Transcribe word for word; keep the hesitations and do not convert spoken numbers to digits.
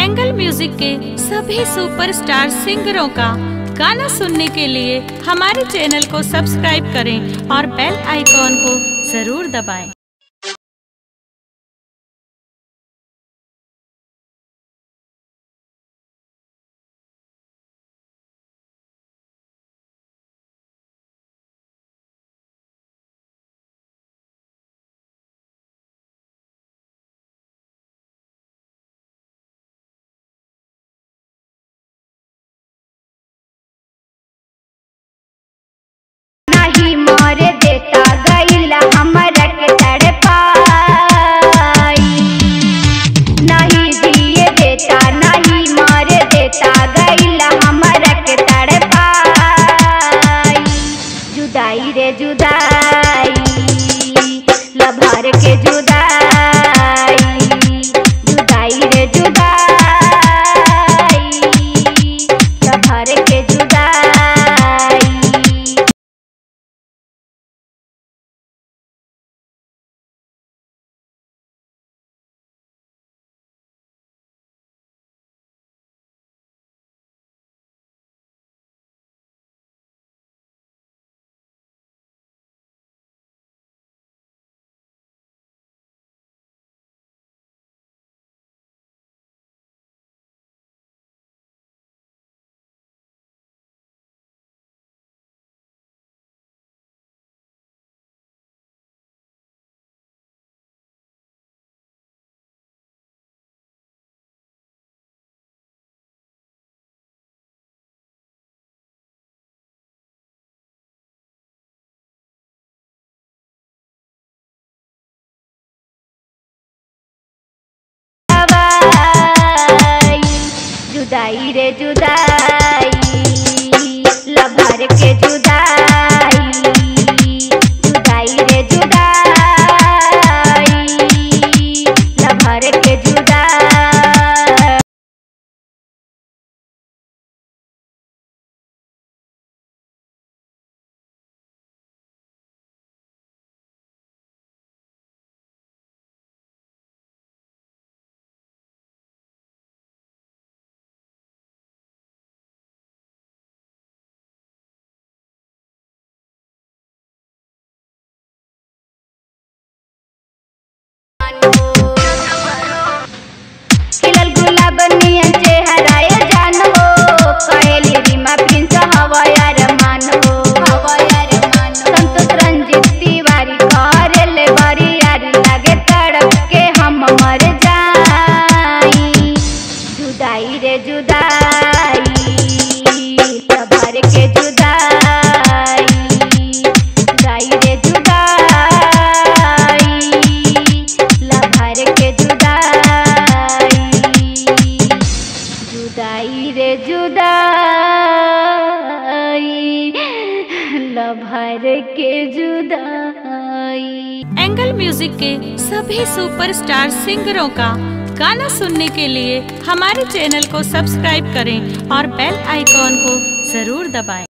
Angle music के सभी superstar सिंगरों का गाना सुनने के लिए हमारे चैनल को सब्सक्राइब करें और बेल आइकॉन को जरूर दबाएं। नहीं मोरे देता गईला हमरा के तड़पाई, नहीं दिए देता नहीं मोरे देता गईला हमरा के तड़पाई। जुदाई रे जुदाई लभार के जुदाई, जुदाई रे जुदाई लभार के जुदाई। जुदाई रे जुदाई लभार के जुदाई, जुदाई रे जुदाई लभार के जुदाई। खिलल गुलाब नियन चेहरा ये जान हो, कहेली रीमा प्रिंस हवा यार मान हो, हवा यार मान हो। संतोष रंजित तिवारी करेले बरी यारी लागे तड़प के हम मर जाई। जुदाई रे जुदाई लभार के जुदाई, जुदाई रे जुदाई लभार के जुदाई, जुदाई रे जुदाई लभार के जुदाई। एंगल म्यूजिक के सभी सुपरस्टार सिंगरों का गाना सुनने के लिए हमारे चैनल को सब्सक्राइब करें और बेल आइकॉन को जरूर दबाएं।